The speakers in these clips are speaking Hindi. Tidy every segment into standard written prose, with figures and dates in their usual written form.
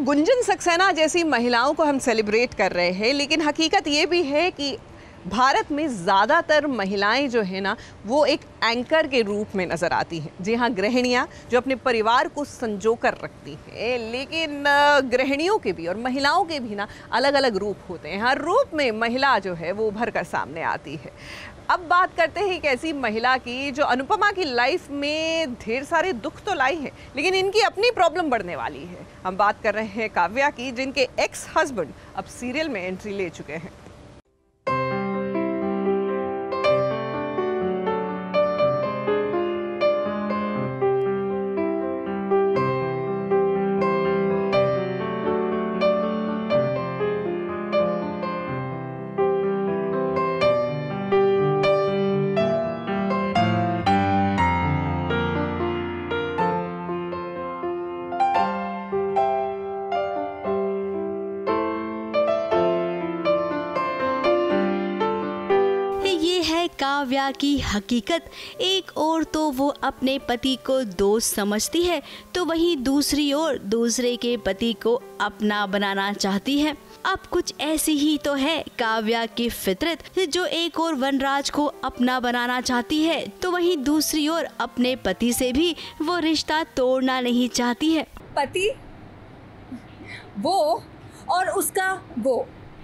गुंजन सक्सेना जैसी महिलाओं को हम सेलिब्रेट कर रहे हैं, लेकिन हकीकत ये भी है कि भारत में ज़्यादातर महिलाएं जो है ना वो एक एंकर के रूप में नज़र आती हैं। जी हाँ, गृहिणियाँ जो अपने परिवार को संजो कर रखती हैं। लेकिन गृहिणियों के भी और महिलाओं के भी ना अलग अलग रूप होते हैं। हर रूप में महिला जो है वो उभर कर सामने आती है। अब बात करते हैं एक ऐसी महिला की जो अनुपमा की लाइफ में ढेर सारे दुख तो लाई है, लेकिन इनकी अपनी प्रॉब्लम बढ़ने वाली है। हम बात कर रहे हैं काव्या की, जिनके एक्स हस्बैंड अब सीरियल में एंट्री ले चुके हैं। काव्या की हकीकत। एक और तो वो अपने पति को दोस्त समझती है, तो वहीं दूसरी ओर दूसरे के पति को अपना बनाना चाहती है। अब कुछ ऐसी ही तो है काव्या की फितरत, जो एक और वनराज को अपना बनाना चाहती है, तो वहीं दूसरी ओर अपने पति से भी वो रिश्ता तोड़ना नहीं चाहती है। पति वो और उसका वो,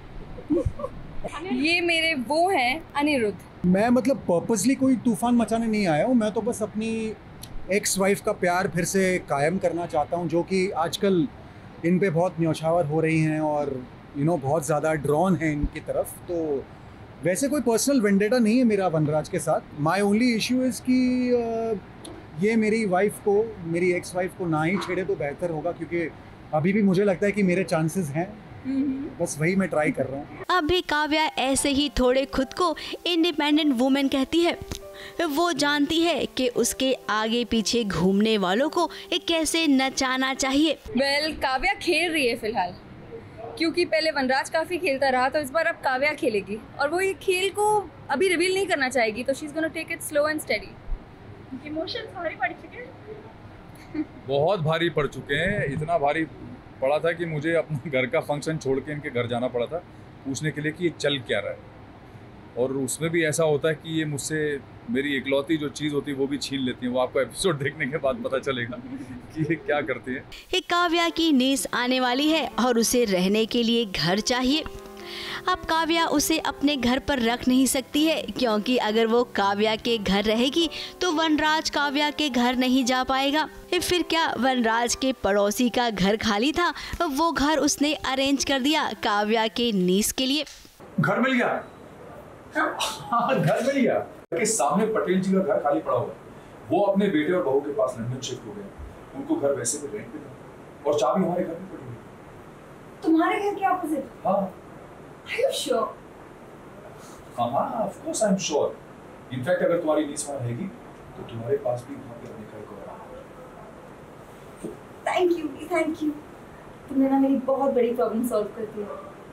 ये मेरे वो हैं अनिरुद्ध। मैं मतलब पर्पसली कोई तूफान मचाने नहीं आया हूँ। मैं तो बस अपनी एक्स वाइफ का प्यार फिर से कायम करना चाहता हूँ, जो कि आजकल इन पे बहुत न्यौछावर हो रही हैं और बहुत ज़्यादा ड्रॉन है इनकी तरफ। तो वैसे कोई पर्सनल वेंडेटा नहीं है मेरा वनराज के साथ। माय ओनली इशू इज़ कि ये मेरी वाइफ को, मेरी एक्स वाइफ को ना ही छेड़े तो बेहतर होगा, क्योंकि अभी भी मुझे लगता है कि मेरे चांसेस हैं। बस वही मैं ट्राई कर रहा हूँ। अभी काव्या ऐसे ही थोड़े खुद को इंडिपेंडेंट वुमेन कहती है। वो जानती है कि उसके आगे पीछे घूमने वालों को कैसे नचाना चाहिए। काव्या खेल रही है फिलहाल, क्योंकि पहले वनराज काफी खेलता रहा, तो इस बार अब काव्या खेलेगी और वो ये खेल को अभी रिवील नहीं करना चाहेगी। तो she is gonna take it slow and steady. Emotions भारी पड़ चुके हैं, बहुत भारी पड़ चुके हैं। इतना भारी पड़ा था कि मुझे अपने घर का फंक्शन छोड़ के इनके घर जाना पड़ा था पूछने के लिए कि ये चल क्या रहा है। और उसमें भी ऐसा होता है कि ये मुझसे मेरी इकलौती जो चीज़ होती है वो भी छीन लेती है। वो आपको एपिसोड देखने के बाद पता चलेगा कि ये क्या करती है। काव्या की नीस आने वाली है और उसे रहने के लिए घर चाहिए। अब काव्या उसे अपने घर पर रख नहीं सकती है, क्योंकि अगर वो काव्या के घर रहेगी तो वनराज काव्या के घर नहीं जा पाएगा। फिर क्या, वनराज के पड़ोसी का घर खाली था, वो घर उसने अरेंज कर दिया काव्या के नीस के लिए। घर मिल गया। हाँ, घर मिल गया। के सामने पटेल जी का घर खाली पड़ा हुआ है। वो अपने बेटे और बहू के पास लंदन शिफ्ट हो गए। उनको घर वैसे भी रेंट पे था और चाबी हमारे घर में पड़ी हुई। तुम्हारे घर के ऑपोजिट? हाँ। Are you sure? हाँ, of course I'm sure. In fact, अगर तुम्हारी नीस वहाँ रहेगी तो तुम्हारे पास भी वहाँ पे रहने का एक और Thank you. तुमने ना मेरी बहुत बड़ी प्रॉब्लम सॉल्व कर दी।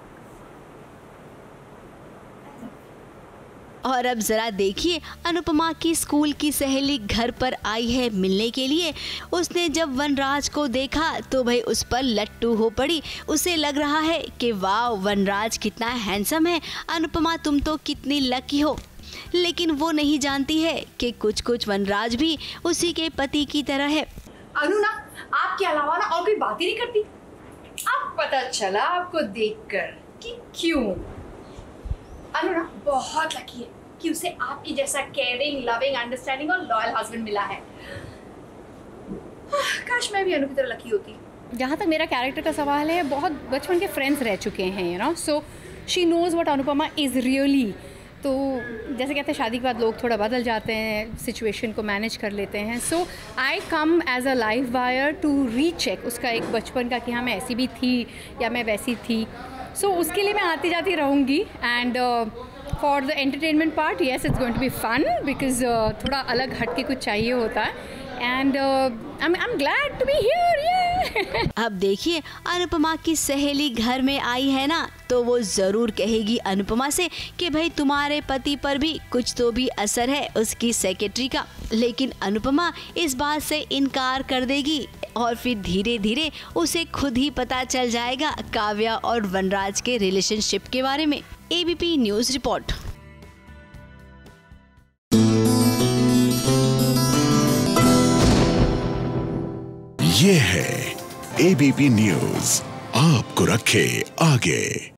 और अब जरा देखिए, अनुपमा की स्कूल की सहेली घर पर आई है मिलने के लिए। उसने जब वनराज को देखा तो भाई उस पर लट्टू हो पड़ी। उसे लग रहा है कि वाह, वनराज कितना हैंडसम है, अनुपमा तुम तो कितनी लकी हो। लेकिन वो नहीं जानती है कि कुछ कुछ वनराज भी उसी के पति की तरह है। अनु ना, आपके अलावा ना और कोई बात ही नहीं करती। अब पता चला आपको देखकर कि क्यों। अनु ना बहुत लकी है कि उसे आपकी जैसा केयरिंग, लविंग, अंडरस्टैंडिंग और लॉयल हस्बैंड मिला है। काश मैं भी अनु की तरह लकी होती। जहाँ तक मेरा कैरेक्टर का सवाल है, बहुत बचपन के फ्रेंड्स रह चुके हैं, so she knows what Anupama is really. तो जैसे कहते हैं शादी के बाद लोग थोड़ा बदल जाते हैं, सिचुएशन को मैनेज कर लेते हैं। So I come as a life wire to recheck उसका एक बचपन का कि हाँ मैं ऐसी भी थी या मैं वैसी थी। सो उसके लिए मैं आती जाती रहूँगी। And for the entertainment part, yes it's going to be fun, because थोड़ा अलग हट के कुछ चाहिए होता है। And I am glad to be here. अब देखिए, अनुपमा की सहेली घर में आई है ना, तो वो जरूर कहेगी अनुपमा से कि भाई तुम्हारे पति पर भी कुछ तो भी असर है उसकी सेक्रेटरी का। लेकिन अनुपमा इस बात से इनकार कर देगी। और फिर धीरे धीरे उसे खुद ही पता चल जाएगा काव्या और वनराज के रिलेशनशिप के बारे में। ABP news report. ये है एबीपी न्यूज़, आपको रखे आगे।